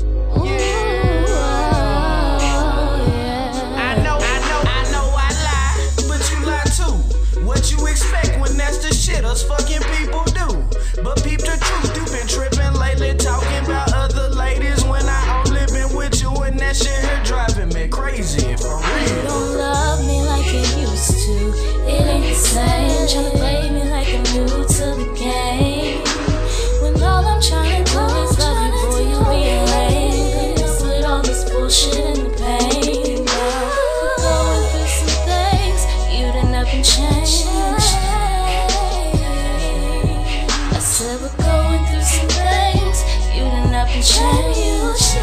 Us fucking people do, but peep the truth. You been tripping lately, talking about other ladies when I only been with you, and that shit here driving me crazy for real. You don't love me like you used to. It ain't the same. Tryna play me like I'm new to the game, when all I'm trying to do is love you, boy. You being lame. Put all this bullshit in the pain. We're going through some things you done up and changed. We're going through some things you done up and changed.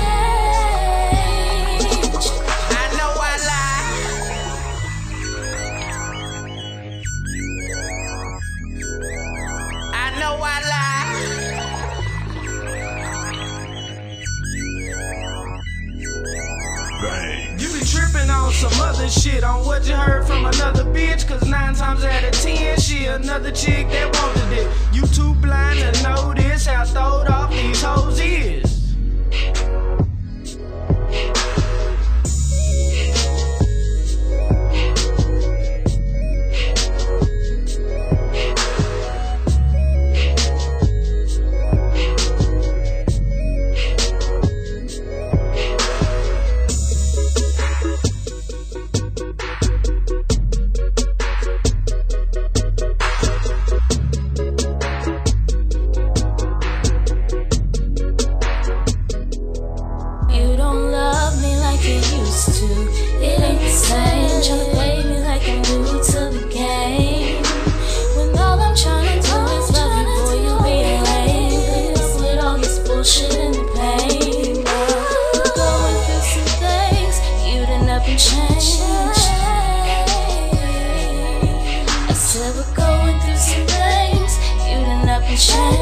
I know I lie. I know I lie. Bang. You be tripping on some other shit, on what you heard from another bitch, cause 9 times out of 10 she another chick that wanted it. You too blind to notice how throwed off these hoes is. It ain't the same. Tryna play me like I'm new to the game, when all I'm tryna do is love you, boy. You being lame. Put all this bullshit in the pain. We're going through some things you done up and changed. I said we're going through some things you done up and changed.